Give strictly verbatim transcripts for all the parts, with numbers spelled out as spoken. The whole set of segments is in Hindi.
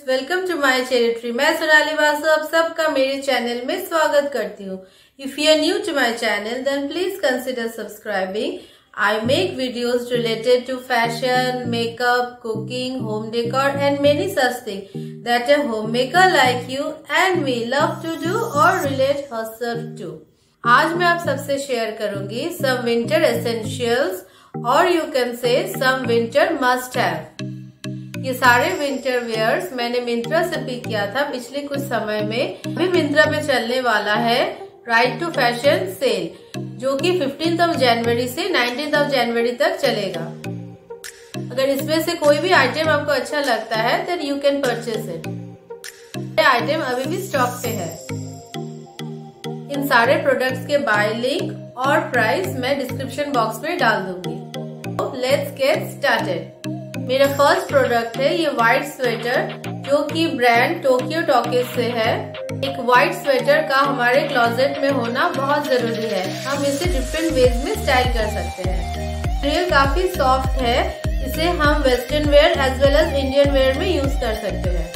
Welcome to my territory. मैं सोनाली वासु आप सबका मेरे चैनल में स्वागत करती हूँ। If you are new to my channel then please consider subscribing. I make videos related to fashion, makeup, cooking, home decor and many such things that a homemaker like you and me love to do or relate herself to. आज मैं आप सबसे शेयर करूंगी some winter essentials और you can say some winter must have। ये सारे विंटर वेयर्स मैंने मिंत्रा से पिक किया था पिछले कुछ समय में। अभी मिंत्रा पे चलने वाला है राइट टू फैशन सेल, जो कि फिफ्टींथ ऑफ जनवरी से नाइनटीन्थ ऑफ जनवरी तक चलेगा। अगर इसमें से कोई भी आइटम आपको अच्छा लगता है then you can purchase it. ये आइटम अभी भी स्टॉक पे है। इन सारे प्रोडक्ट्स के बाय लिंक और प्राइस मैं डिस्क्रिप्शन बॉक्स में डाल दूंगी। Let's get started. मेरा फर्स्ट प्रोडक्ट है ये व्हाइट स्वेटर, जो कि ब्रांड टोक्यो टॉकीज से है। एक व्हाइट स्वेटर का हमारे क्लोजेट में होना बहुत जरूरी है। हम इसे डिफरेंट वेज में स्टाइल कर सकते हैं। मटेरियल काफी सॉफ्ट है, इसे हम western wear as well as Indian wear में यूज कर सकते हैं।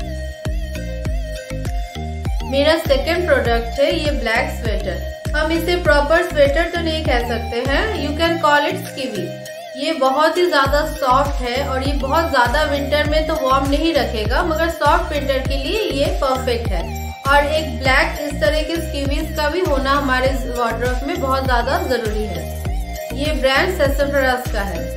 मेरा सेकेंड प्रोडक्ट है ये ब्लैक स्वेटर। हम इसे प्रॉपर स्वेटर तो नहीं कह सकते हैं, you can call it skivvy. ये बहुत ही ज्यादा सॉफ्ट है और ये बहुत ज्यादा विंटर में तो वार्म नहीं रखेगा, मगर सॉफ्ट विंटर के लिए ये परफेक्ट है। और एक ब्लैक इस तरह के स्कीवीज का भी होना हमारे वार्डरोब में बहुत ज्यादा जरूरी है। ये ब्रांड सेसोफरस का है।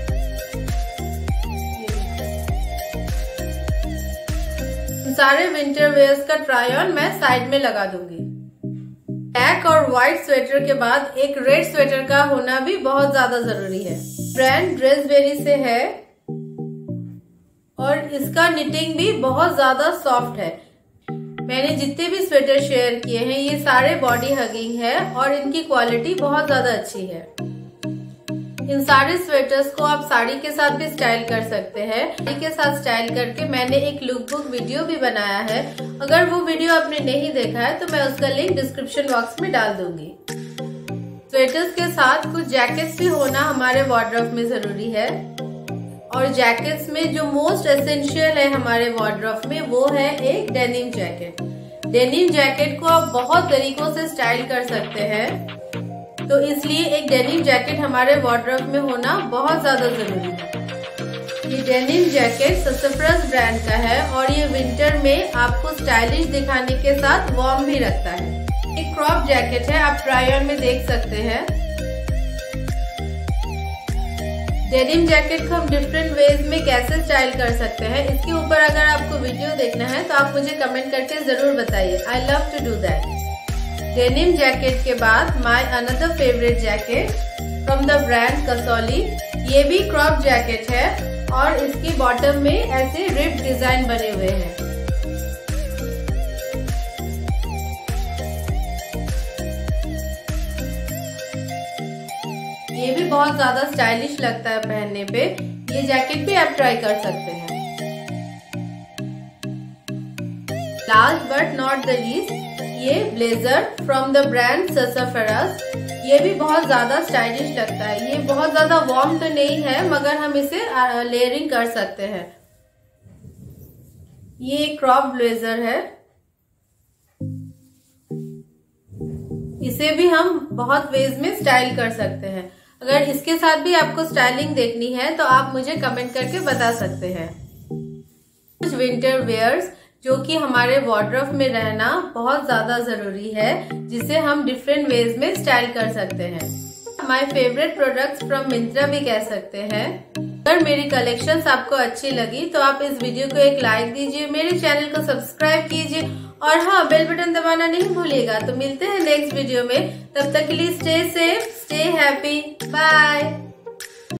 सारे विंटर वेयर्स का ट्राई ऑन मैं साइड में लगा दूंगी। ब्लैक और व्हाइट स्वेटर के बाद एक रेड स्वेटर का होना भी बहुत ज्यादा जरूरी है। ब्रांड ड्रेसबेरी से है और इसका निटिंग भी बहुत ज्यादा सॉफ्ट है। मैंने जितने भी स्वेटर शेयर किए हैं ये सारे बॉडी हगिंग है और इनकी क्वालिटी बहुत ज्यादा अच्छी है। इन सारे स्वेटर्स को आप साड़ी के साथ भी स्टाइल कर सकते हैं। साड़ी के साथ स्टाइल करके मैंने एक लुक बुक वीडियो भी बनाया है। अगर वो वीडियो आपने नहीं देखा है तो मैं उसका लिंक डिस्क्रिप्शन बॉक्स में डाल दूंगी। स्वेटर्स के साथ कुछ जैकेट्स भी होना हमारे वार्डरोब में जरूरी है। और जैकेट्स में जो मोस्ट एसेंशियल है हमारे वार्डरोब में वो है एक डेनिम जैकेट। डेनिम जैकेट को आप बहुत तरीकों से स्टाइल कर सकते हैं, तो इसलिए एक डेनिम जैकेट हमारे वार्डरोब में होना बहुत ज्यादा जरूरी है। ये डेनिम जैकेट सेसोफरस ब्रांड का है और ये विंटर में आपको स्टाइलिश दिखाने के साथ वार्म भी रखता है। एक क्रॉप जैकेट है, आप ट्राई ऑन में देख सकते हैं। डेनिम जैकेट को हम डिफरेंट वेज में कैसे स्टाइल कर सकते हैं, इसके ऊपर अगर आपको वीडियो देखना है तो आप मुझे कमेंट करके जरूर बताइए। I love to do that. Denim jacket के बाद my another favourite jacket from the brand Kasauli. ये भी क्रॉप जैकेट है और इसके बॉटम में ऐसे रिप डिजाइन बने हुए हैं। ये भी बहुत ज्यादा स्टाइलिश लगता है पहनने पे। ये जैकेट भी आप ट्राई कर सकते हैं। Last but not the least ये ब्लेजर फ्रॉम द ब्रांड सेसोफरस। ये भी बहुत ज्यादा स्टाइलिश लगता है। ये बहुत ज्यादा वार्म तो नहीं है, मगर हम इसे लेयरिंग कर सकते हैं। ये क्रॉप ब्लेजर है, इसे भी हम बहुत वेज में स्टाइल कर सकते हैं। अगर इसके साथ भी आपको स्टाइलिंग देखनी है तो आप मुझे कमेंट करके बता सकते हैं। कुछ विंटर वेयर्स जो कि हमारे वार्डरोब में रहना बहुत ज्यादा जरूरी है, जिसे हम डिफरेंट वेज में स्टाइल कर सकते हैं। My favourite products from Myntra भी कह सकते हैं। अगर मेरी कलेक्शंस आपको अच्छी लगी तो आप इस वीडियो को एक लाइक दीजिए, मेरे चैनल को सब्सक्राइब कीजिए और हाँ, बेल बटन दबाना नहीं भूलिएगा। तो मिलते हैं नेक्स्ट वीडियो में, तब तक के लिए stay safe, stay happy, bye.